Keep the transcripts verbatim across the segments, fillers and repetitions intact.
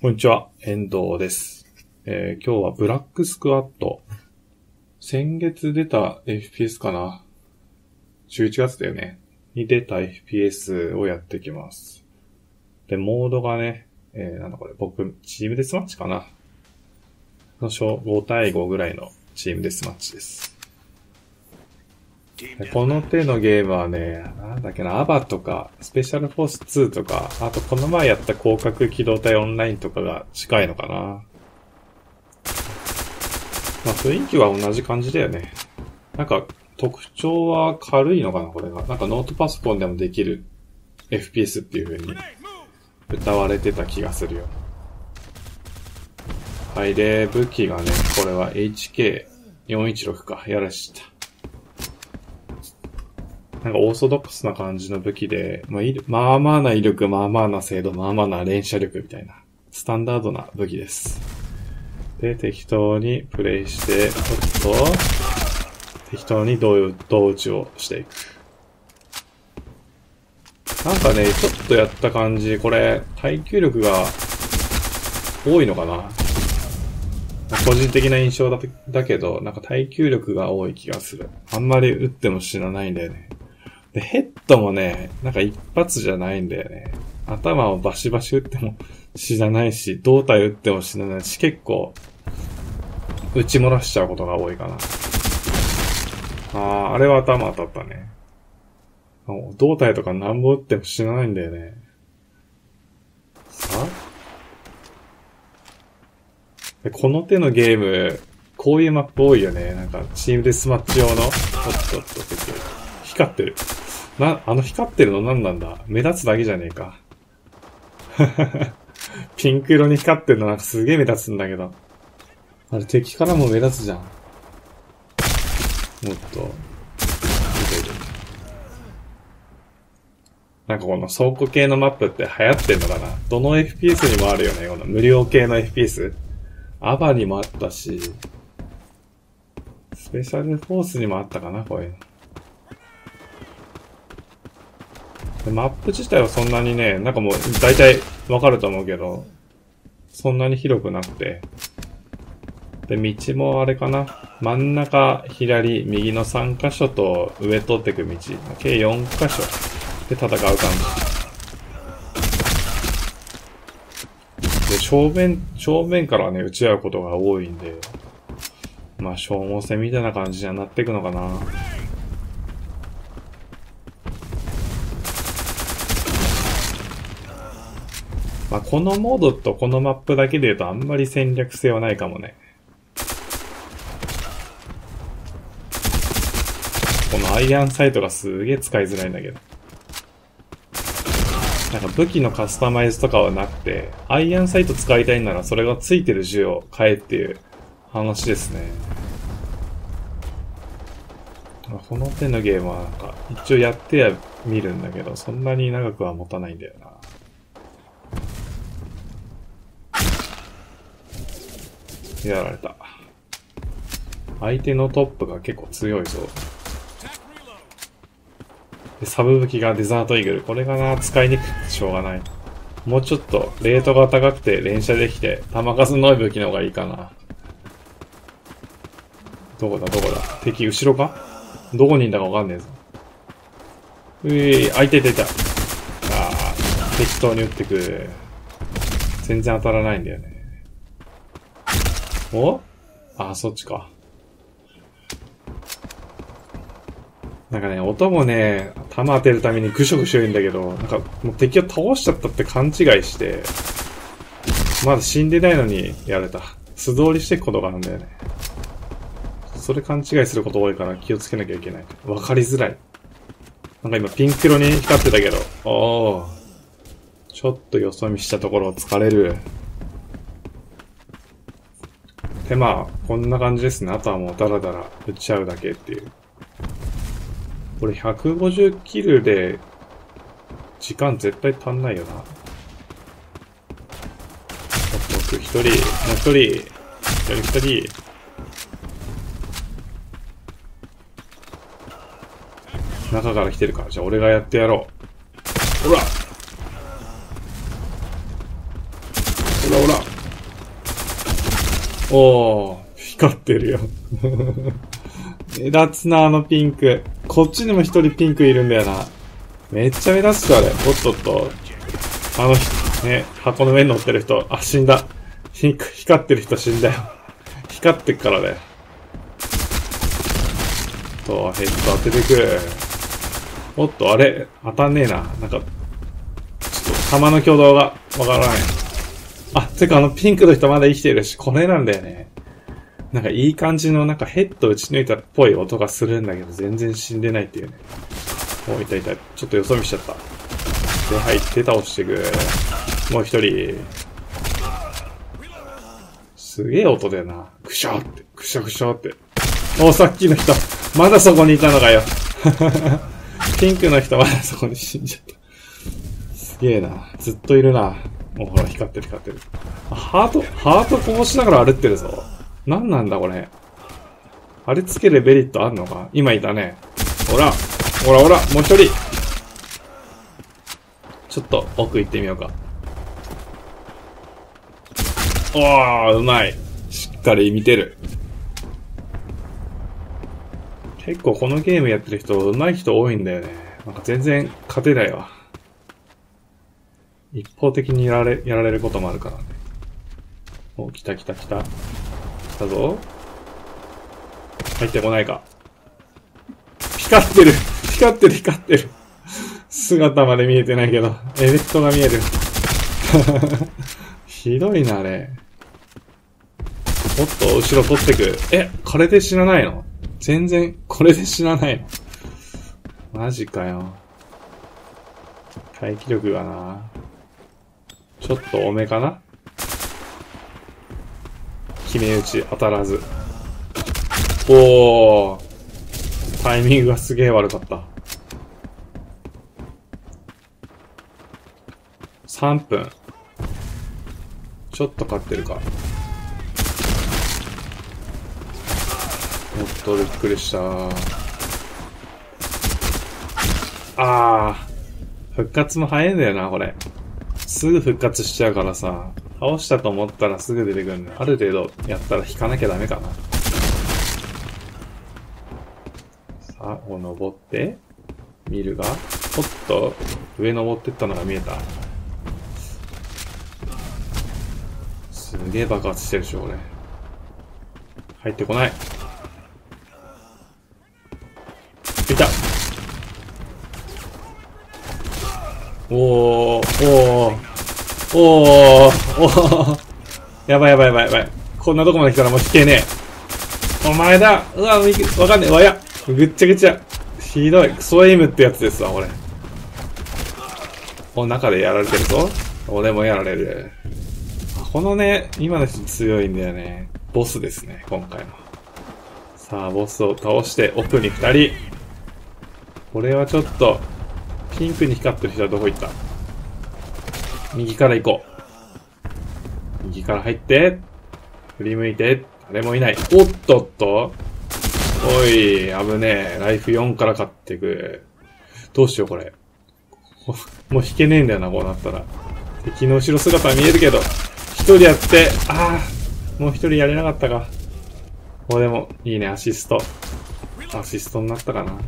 こんにちは、遠藤です。えー、今日はブラックスクワット。先月出た エフピーエス かな ?じゅういちがつだよね。に出た エフピーエス をやっていきます。で、モードがね、えー、なんだこれ、僕、チームデスマッチかなのご対ごぐらいのチームデスマッチです。この手のゲームはね、なんだっけな、アバとか、スペシャルフォースツーとか、あとこの前やった広角機動隊オンラインとかが近いのかな。まあ雰囲気は同じ感じだよね。なんか特徴は軽いのかな、これが。なんかノートパソコンでもできる エフピーエス っていう風に歌われてた気がするよ。はい、で、武器がね、これは エイチケーよんいちろく か、やらした。なんかオーソドックスな感じの武器で、まあ、まあまあな威力、まあまあな精度、まあまあな連射力みたいな、スタンダードな武器です。で、適当にプレイして、ちょっと、適当に同打ちをしていく。なんかね、ちょっとやった感じ、これ、耐久力が多いのかな？個人的な印象だ、だけど、なんか耐久力が多い気がする。あんまり撃っても死なないんだよね。で、ヘッドもね、なんか一発じゃないんだよね。頭をバシバシ撃っても死なないし、胴体撃っても死なないし、結構、撃ち漏らしちゃうことが多いかな。あー、あれは頭当たったね。胴体とか何本撃っても死なないんだよね。さあこの手のゲーム、こういうマップ多いよね。なんか、チームデスマッチ用の、おっとっと、光ってる。な、あの光ってるの何なんだ？目立つだけじゃねえか。ピンク色に光ってるのなんかすげえ目立つんだけど。あれ敵からも目立つじゃん。もっと。なんかこの倉庫系のマップって流行ってんのかな？どの エフピーエス にもあるよね。この無料系の エフピーエス。アバにもあったし、スペシャルフォースにもあったかな、こういうの。マップ自体はそんなにね、なんかもう大体わかると思うけど、そんなに広くなくて。で、道もあれかな。真ん中、左、右のさん箇所と上通ってく道。計よん箇所で戦う感じ。で、正面、正面からね、撃ち合うことが多いんで、まあ消耗戦みたいな感じになっていくのかな。まあ、このモードとこのマップだけで言うとあんまり戦略性はないかもね。このアイアンサイトがすげえ使いづらいんだけど。なんか武器のカスタマイズとかはなくて、アイアンサイト使いたいならそれがついてる銃を買えっていう話ですね。この手のゲームはなんか一応やっては見るんだけど、そんなに長くは持たないんだよな。やられた。相手のトップが結構強いぞ。でサブ武器がデザートイーグル。これがな、使いにくくてしょうがない。もうちょっと、レートが高くて連射できて、弾数の多い武器の方がいいかな。どこだ、どこだ。敵、後ろか？どこにいんだかわかんねえぞ。うぃ、あ、いたいたいた。あー、適当に撃ってく。全然当たらないんだよね。お？あ、そっちか。なんかね、音もね、弾当てるためにぐしょぐしょ言うんだけど、なんかもう敵を倒しちゃったって勘違いして、まだ死んでないのにやられた。素通りしていくことがあるんだよね。それ勘違いすること多いから気をつけなきゃいけない。わかりづらい。なんか今ピンク色に光ってたけど、おー。ちょっとよそ見したところを疲れる。で、まあ、こんな感じですね。あとはもうダラダラ撃ち合うだけっていう。これひゃくごじゅうキルで、時間絶対足んないよな。僕一人、もう一人、一人二人。中から来てるから、じゃあ俺がやってやろう。ほらほらほらおー、光ってるよ。目立つな、あのピンク。こっちにも一人ピンクいるんだよな。めっちゃ目立つとあれ。おっとっと。あの人、ね、箱の上に乗ってる人。あ、死んだ。ひ光ってる人死んだよ。光ってっからだよ。と、ヘッド当ててく。おっと、あれ当たんねえな。なんか、ちょっと、弾の挙動がわからない。あ、てかあのピンクの人まだ生きてるし、これなんだよね。なんかいい感じのなんかヘッド打ち抜いたっぽい音がするんだけど、全然死んでないっていうね。お、いたいた。ちょっとよそ見しちゃった。で、入って倒していく。もう一人。すげえ音だよな。クシャーって、クシャクシャーって。お、さっきの人、まだそこにいたのかよ。ピンクの人まだそこに死んじゃった。すげえな。ずっといるな。もうほら、光ってる光ってる。ハート、ハートこぼしながら歩ってるぞ。なんなんだこれ。あれつけるベリットあんのか？今いたね。ほら、ほらほら、もう一人。ちょっと奥行ってみようか。おー、うまい。しっかり見てる。結構このゲームやってる人、上手い人多いんだよね。なんか全然勝てないわ。一方的にやられ、やられることもあるからね。お、来た来た来た。来たぞ。入ってこないか。光ってる光ってる光ってる姿まで見えてないけど、エフェクトが見える。ひどいな、あれ。おっと、後ろ取ってく。え、これで死なないの？全然、これで死なないの？マジかよ。回帰力がな。ちょっと多めかな？決め打ち当たらず。おー。タイミングがすげえ悪かった。さんぷん。ちょっと勝ってるか。おっと、びっくりした。あー。復活も早いんだよな、これ。すぐ復活しちゃうからさ。倒したと思ったらすぐ出てくるんだよ。ある程度やったら引かなきゃダメかな。さあ、こう登って、見るが、おっと、上登ってったのが見えた。すげえ爆発してるでしょ、俺。入ってこない。いた。おー、おー、おー、おー。やばいやばいやばいやばい。こんなとこまで来たらもう引けねえ。お前だ。うわ、わかんねえ。わや。ぐっちゃぐちゃ。ひどい。クソエイムってやつですわ、俺。この中でやられてるぞ。俺もやられる。このね、今の人強いんだよね。ボスですね、今回の。さあ、ボスを倒して奥に二人。これはちょっと、ピンクに光ってる人はどこ行った？右から行こう。右から入って、振り向いて、誰もいない。おっとっと。おい、危ねえ。ライフよんから勝っていく。どうしよう、これ。もう引けねえんだよな、こうなったら。敵の後ろ姿は見えるけど、一人やって、ああ、もう一人やれなかったか。これでも、いいね、アシスト。アシストになったかな。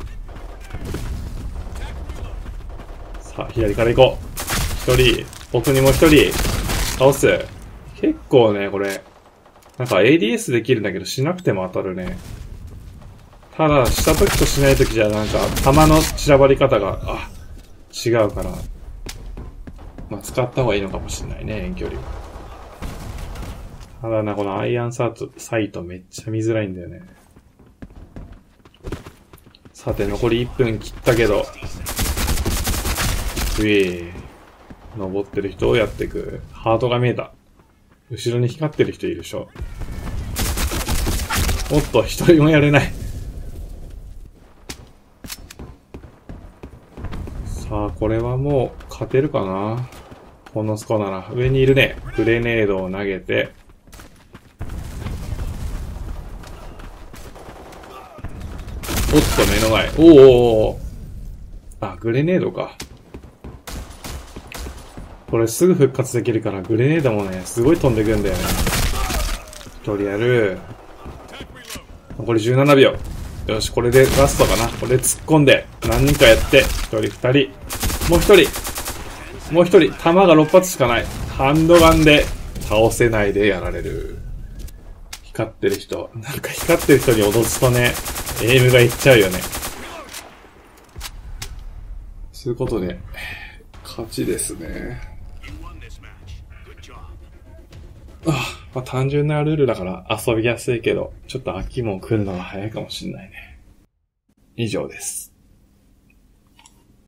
さあ、左から行こう。一人、奥にも一人、倒す。結構ね、これ、なんか エーディーエス できるんだけど、しなくても当たるね。ただ、した時としない時じゃ、なんか、弾の散らばり方が、あ、違うから。まあ、使った方がいいのかもしれないね、遠距離。ただな、このアイアンサイトめっちゃ見づらいんだよね。さて、残りいっぷん切ったけど。うえ登ってる人をやっていく。ハートが見えた。後ろに光ってる人いるでしょ。おっと、一人もやれない。さあ、これはもう勝てるかな。このスコアなら。上にいるね。グレネードを投げて。おっと、目の前。おーおーおー。あ、グレネードか。これすぐ復活できるから、グレネードもね、すごい飛んでくんだよね。 一人やる。残りじゅうななびょう。よし、これでラストかな。これで突っ込んで、何人かやって、一人二人。もう一人。もう一人。弾がろっぱつしかない。ハンドガンで倒せないでやられる。光ってる人。なんか光ってる人に脅すとね、エイムがいっちゃうよね。そういうことで、勝ちですね。ああ、まあ、単純なルールだから遊びやすいけど、ちょっと秋も来るのが早いかもしれないね。以上です。